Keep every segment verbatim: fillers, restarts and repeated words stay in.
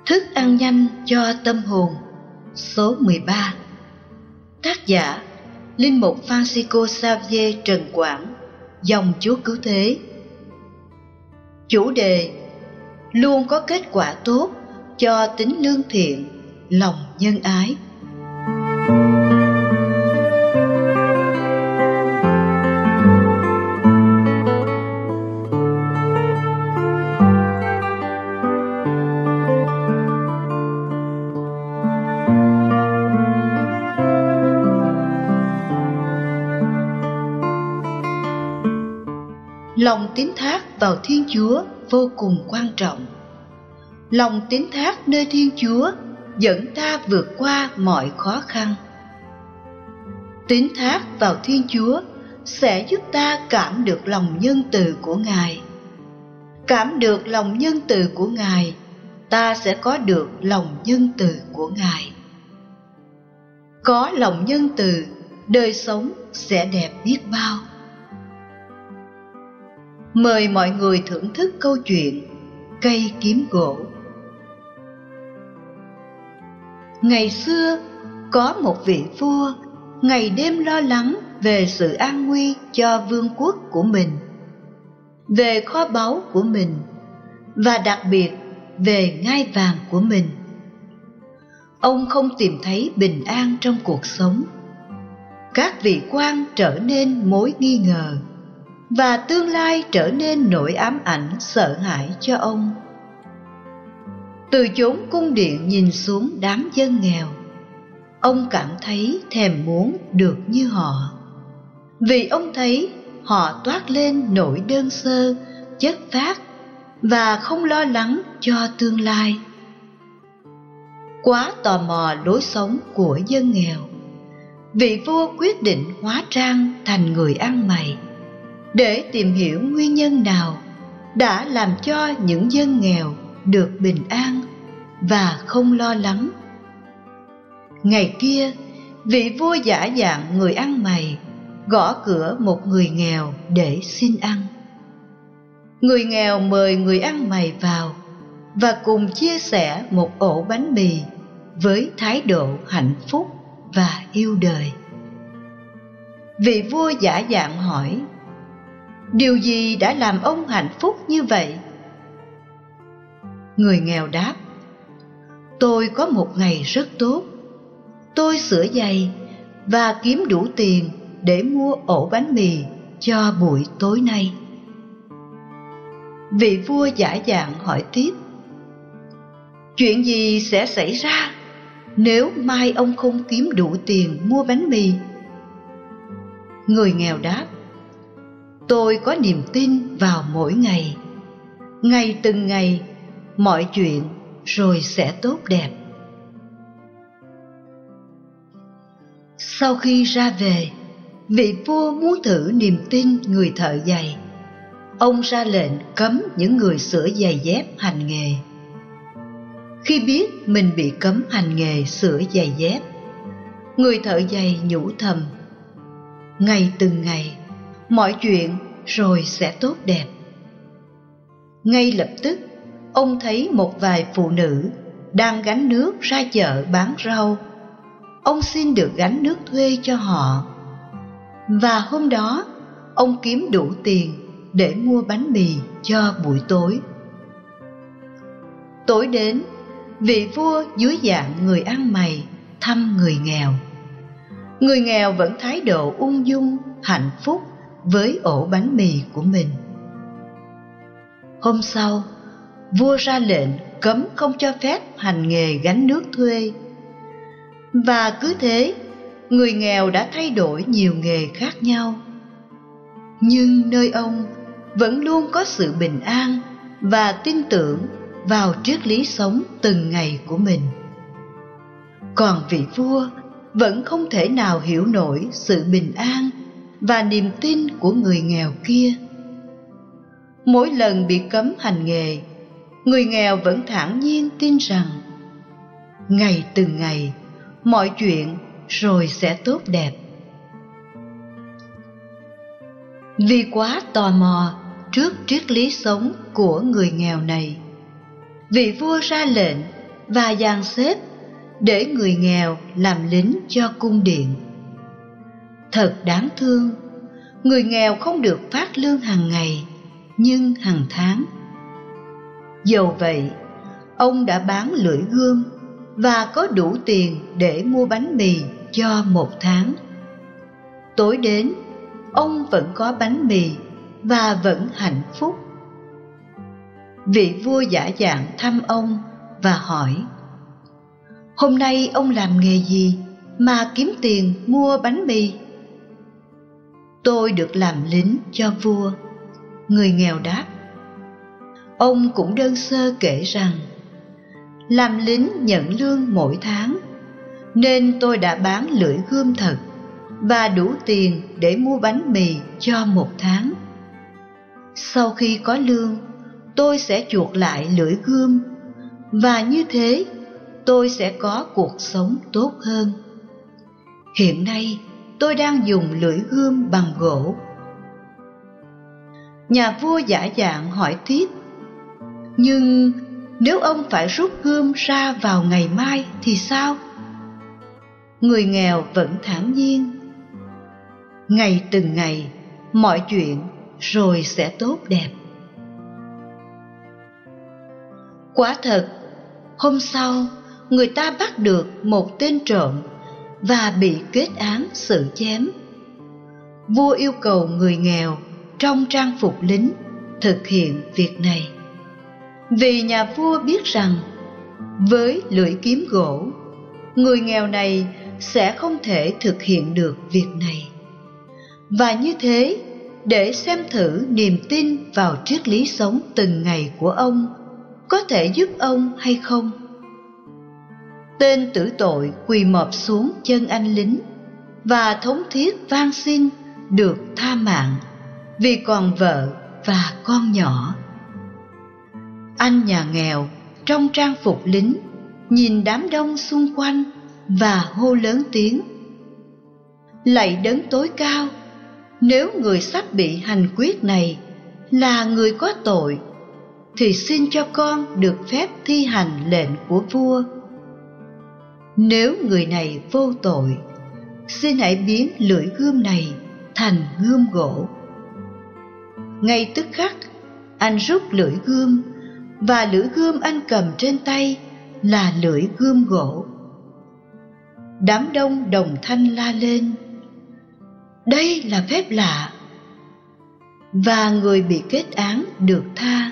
Thức ăn nhanh cho tâm hồn. Số mười ba. Tác giả Linh mục Francisco Xavier Trần Quảng, dòng Chúa Cứu Thế. Chủ đề: luôn có kết quả tốt cho tính lương thiện, lòng nhân ái. Lòng tín thác vào Thiên Chúa vô cùng quan trọng. Lòng tín thác nơi Thiên Chúa dẫn ta vượt qua mọi khó khăn. Tín thác vào Thiên Chúa sẽ giúp ta cảm được lòng nhân từ của Ngài. Cảm được lòng nhân từ của Ngài, ta sẽ có được lòng nhân từ của Ngài. Có lòng nhân từ, đời sống sẽ đẹp biết bao. Mời mọi người thưởng thức câu chuyện Cây kiếm gỗ. Ngày xưa, có một vị vua ngày đêm lo lắng về sự an nguy cho vương quốc của mình, về kho báu của mình, và đặc biệt về ngai vàng của mình. Ông không tìm thấy bình an trong cuộc sống. Các vị quan trở nên mối nghi ngờ, và tương lai trở nên nỗi ám ảnh sợ hãi cho ông. Từ chốn cung điện nhìn xuống đám dân nghèo, ông cảm thấy thèm muốn được như họ, vì ông thấy họ toát lên nỗi đơn sơ, chất phác và không lo lắng cho tương lai. Quá tò mò lối sống của dân nghèo, vị vua quyết định hóa trang thành người ăn mày để tìm hiểu nguyên nhân nào đã làm cho những dân nghèo được bình an và không lo lắng. Ngày kia, vị vua giả dạng người ăn mày gõ cửa một người nghèo để xin ăn. Người nghèo mời người ăn mày vào và cùng chia sẻ một ổ bánh mì với thái độ hạnh phúc và yêu đời. Vị vua giả dạng hỏi: điều gì đã làm ông hạnh phúc như vậy? Người nghèo đáp: tôi có một ngày rất tốt. Tôi sửa giày và kiếm đủ tiền để mua ổ bánh mì cho buổi tối nay. Vị vua giả dạng hỏi tiếp: chuyện gì sẽ xảy ra nếu mai ông không kiếm đủ tiền mua bánh mì? Người nghèo đáp: tôi có niềm tin vào mỗi ngày. Ngày từng ngày, mọi chuyện rồi sẽ tốt đẹp. Sau khi ra về, vị vua muốn thử niềm tin người thợ giày. Ông ra lệnh cấm những người sửa giày dép hành nghề. Khi biết mình bị cấm hành nghề sửa giày dép, người thợ giày nhủ thầm: ngày từng ngày, mọi chuyện rồi sẽ tốt đẹp. Ngay lập tức, ông thấy một vài phụ nữ đang gánh nước ra chợ bán rau. Ông xin được gánh nước thuê cho họ. Và hôm đó, ông kiếm đủ tiền để mua bánh mì cho buổi tối. Tối đến, vị vua dưới dạng người ăn mày thăm người nghèo. Người nghèo vẫn thái độ ung dung, hạnh phúc với ổ bánh mì của mình. Hôm sau, vua ra lệnh cấm không cho phép hành nghề gánh nước thuê. Và cứ thế, người nghèo đã thay đổi nhiều nghề khác nhau. Nhưng nơi ông vẫn luôn có sự bình an và tin tưởng vào triết lý sống từng ngày của mình. Còn vị vua vẫn không thể nào hiểu nổi sự bình an và niềm tin của người nghèo kia. Mỗi lần bị cấm hành nghề, người nghèo vẫn thản nhiên tin rằng ngày từng ngày, mọi chuyện rồi sẽ tốt đẹp. Vì quá tò mò trước triết lý sống của người nghèo này, vị vua ra lệnh và dàn xếp để người nghèo làm lính cho cung điện. Thật đáng thương, người nghèo không được phát lương hàng ngày, nhưng hàng tháng. Dầu vậy, ông đã bán lưỡi gươm và có đủ tiền để mua bánh mì cho một tháng. Tối đến, ông vẫn có bánh mì và vẫn hạnh phúc. Vị vua giả dạng thăm ông và hỏi: "Hôm nay ông làm nghề gì mà kiếm tiền mua bánh mì?" "Tôi được làm lính cho vua," người nghèo đáp. Ông cũng đơn sơ kể rằng: "Làm lính nhận lương mỗi tháng, nên tôi đã bán lưỡi gươm thật và đủ tiền để mua bánh mì cho một tháng. Sau khi có lương, tôi sẽ chuộc lại lưỡi gươm, và như thế tôi sẽ có cuộc sống tốt hơn. Hiện nay tôi đang dùng lưỡi gươm bằng gỗ." Nhà vua giả dạng hỏi tiếp: "Nhưng nếu ông phải rút gươm ra vào ngày mai thì sao?" Người nghèo vẫn thản nhiên: "Ngày từng ngày, mọi chuyện rồi sẽ tốt đẹp." Quả thật, hôm sau, người ta bắt được một tên trộm và bị kết án xử chém. Vua yêu cầu người nghèo trong trang phục lính thực hiện việc này, vì nhà vua biết rằng với lưỡi kiếm gỗ, người nghèo này sẽ không thể thực hiện được việc này. Và như thế, để xem thử niềm tin vào triết lý sống từng ngày của ông có thể giúp ông hay không. Tên tử tội quỳ mọp xuống chân anh lính và thống thiết van xin được tha mạng, vì còn vợ và con nhỏ. Anh nhà nghèo trong trang phục lính nhìn đám đông xung quanh và hô lớn tiếng: "Lạy đấng tối cao, nếu người sắp bị hành quyết này là người có tội, thì xin cho con được phép thi hành lệnh của vua. Nếu người này vô tội, xin hãy biến lưỡi gươm này thành gươm gỗ." Ngay tức khắc, anh rút lưỡi gươm, và lưỡi gươm anh cầm trên tay là lưỡi gươm gỗ. Đám đông đồng thanh la lên: "Đây là phép lạ!" Và người bị kết án được tha.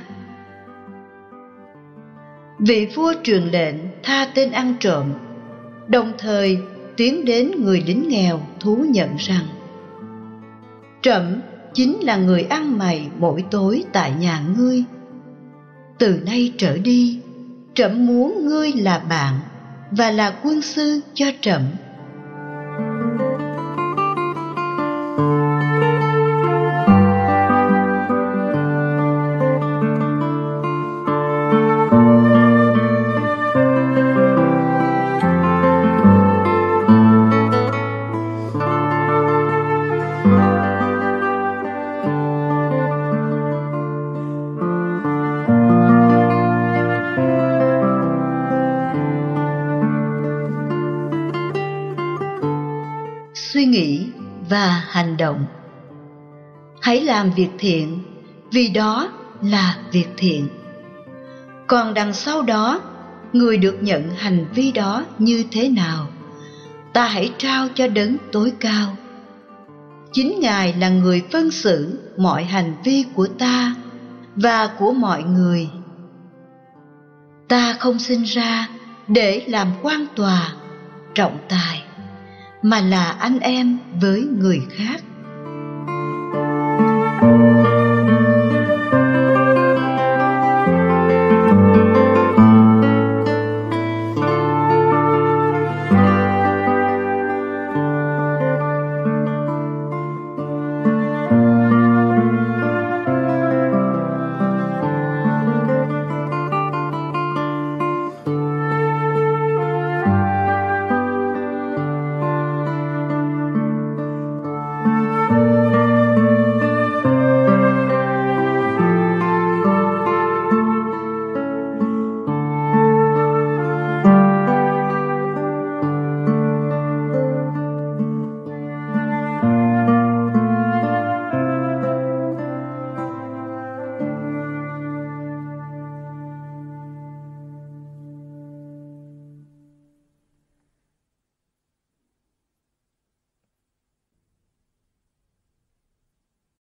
Vị vua truyền lệnh tha tên ăn trộm, đồng thời tiến đến người lính nghèo thú nhận rằng: "Trẫm chính là người ăn mày mỗi tối tại nhà ngươi. Từ nay trở đi, trẫm muốn ngươi là bạn và là quân sư cho trẫm." Suy nghĩ và hành động. Hãy làm việc thiện, vì đó là việc thiện. Còn đằng sau đó, người được nhận hành vi đó như thế nào, ta hãy trao cho đấng tối cao. Chính Ngài là người phân xử mọi hành vi của ta và của mọi người. Ta không sinh ra để làm quan tòa, trọng tài, mà là anh em với người khác.